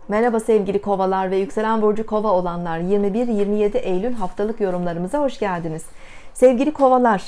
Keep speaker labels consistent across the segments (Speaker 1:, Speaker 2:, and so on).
Speaker 1: Merhaba sevgili kovalar ve yükselen burcu kova olanlar, 21-27 Eylül haftalık yorumlarımıza hoş geldiniz. Sevgili kovalar,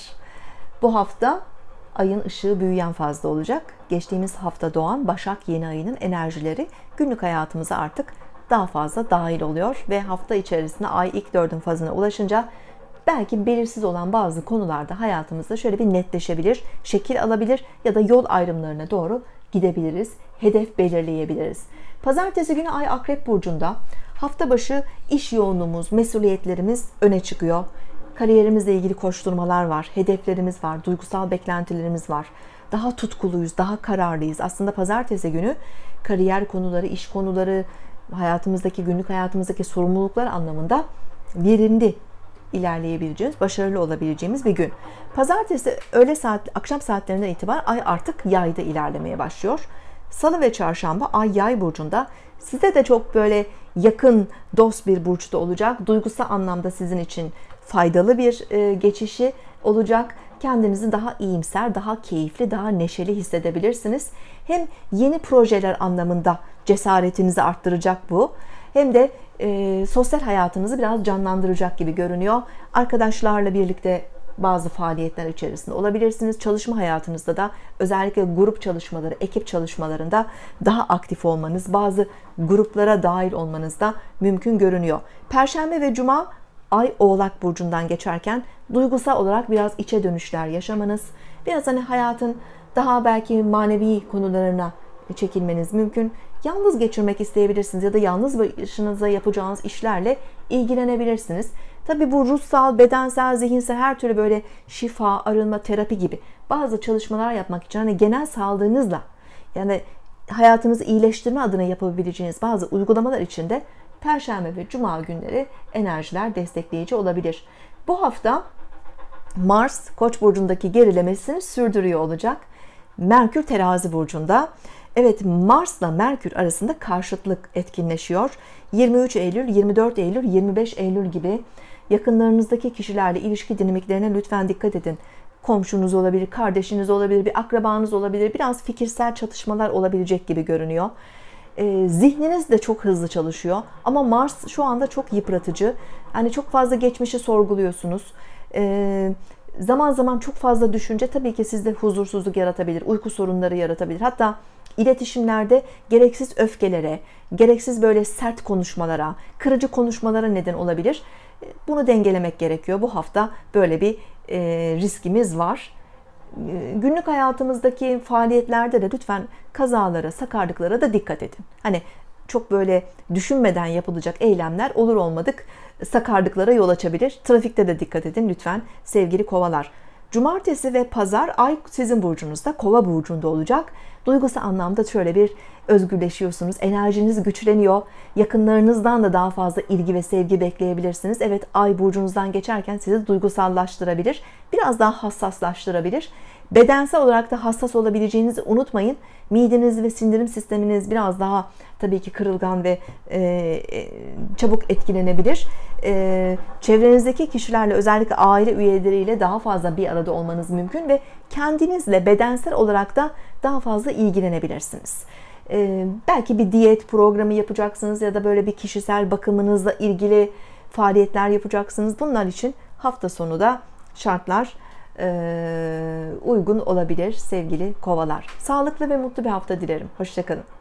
Speaker 1: bu hafta ayın ışığı büyüyen fazla olacak. Geçtiğimiz hafta doğan Başak yeni ayının enerjileri günlük hayatımıza artık daha fazla dahil oluyor ve hafta içerisinde ay ilk 4'ün fazına ulaşınca belki belirsiz olan bazı konularda hayatımızda şöyle bir netleşebilir, şekil alabilir ya da yol ayrımlarına doğru gidebiliriz, hedef belirleyebiliriz. Pazartesi günü ay Akrep burcunda. Hafta başı iş yoğunluğumuz, mesuliyetlerimiz öne çıkıyor. Kariyerimizle ilgili koşturmalar var, hedeflerimiz var, duygusal beklentilerimiz var. Daha tutkuluyuz, daha kararlıyız. Aslında pazartesi günü kariyer konuları, iş konuları, hayatımızdaki, günlük hayatımızdaki sorumluluklar anlamında verimli ilerleyebileceğimiz, başarılı olabileceğimiz bir gün. Pazartesi akşam saatlerinden itibaren ay artık yayda ilerlemeye başlıyor. Salı ve çarşamba ay yay burcunda. Size de çok böyle yakın, dost bir burçta olacak. Duygusal anlamda sizin için faydalı bir geçişi olacak. Kendinizi daha iyimser, daha keyifli, daha neşeli hissedebilirsiniz. Hem yeni projeler anlamında cesaretinizi arttıracak bu. Hem de sosyal hayatınızı biraz canlandıracak gibi görünüyor. Arkadaşlarla birlikte bazı faaliyetler içerisinde olabilirsiniz. Çalışma hayatınızda da özellikle grup çalışmaları, ekip çalışmalarında daha aktif olmanız, bazı gruplara dahil olmanız da mümkün görünüyor. Perşembe ve Cuma ay Oğlak burcundan geçerken duygusal olarak biraz içe dönüşler yaşamanız, biraz hayatın daha belki manevi konularına çekilmeniz mümkün. Yalnız geçirmek isteyebilirsiniz ya da yalnız başınıza yapacağınız işlerle ilgilenebilirsiniz. Tabii bu ruhsal, bedensel, zihinsel her türlü böyle şifa, arınma, terapi gibi bazı çalışmalar yapmak için genel sağlığınızla yani hayatınızı iyileştirme adına yapabileceğiniz bazı uygulamalar için de Perşembe ve Cuma günleri enerjiler destekleyici olabilir. Bu hafta Mars Koç burcundaki gerilemesini sürdürüyor olacak. Merkür Terazi burcunda. Evet, Mars'la Merkür arasında karşıtlık etkinleşiyor. 23 Eylül, 24 Eylül, 25 Eylül gibi yakınlarınızdaki kişilerle ilişki dinamiklerine lütfen dikkat edin. Komşunuz olabilir, kardeşiniz olabilir, bir akrabanız olabilir. Biraz fikirsel çatışmalar olabilecek gibi görünüyor. Zihniniz de çok hızlı çalışıyor. Ama Mars şu anda çok yıpratıcı. Yani çok fazla geçmişi sorguluyorsunuz. Zaman zaman çok fazla düşünce tabii ki sizde huzursuzluk yaratabilir, uyku sorunları yaratabilir. Hatta iletişimlerde gereksiz öfkelere, gereksiz böyle sert konuşmalara, kırıcı konuşmalara neden olabilir. Bunu dengelemek gerekiyor. Bu hafta böyle bir riskimiz var. Günlük hayatımızdaki faaliyetlerde de lütfen kazalara, sakarlıklara da dikkat edin. Hani çok böyle düşünmeden yapılacak eylemler olur olmadık sakarlıklara yol açabilir. Trafikte de dikkat edin lütfen sevgili kovalar. Cumartesi ve pazar ay sizin burcunuzda, Kova burcunda olacak. Duygusal anlamda şöyle bir özgürleşiyorsunuz. Enerjiniz güçleniyor. Yakınlarınızdan da daha fazla ilgi ve sevgi bekleyebilirsiniz. Evet, ay burcunuzdan geçerken sizi duygusallaştırabilir. Biraz daha hassaslaştırabilir. Bedensel olarak da hassas olabileceğinizi unutmayın. Mideniz ve sindirim sisteminiz biraz daha tabii ki kırılgan ve çabuk etkilenebilir. Çevrenizdeki kişilerle, özellikle aile üyeleriyle daha fazla bir arada olmanız mümkün ve kendinizle bedensel olarak da daha fazla ilgilenebilirsiniz. Belki bir diyet programı yapacaksınız ya da böyle bir kişisel bakımınızla ilgili faaliyetler yapacaksınız. Bunlar için hafta sonu da şartlar uygun olabilir sevgili kovalar. Sağlıklı ve mutlu bir hafta dilerim. Hoşça kalın.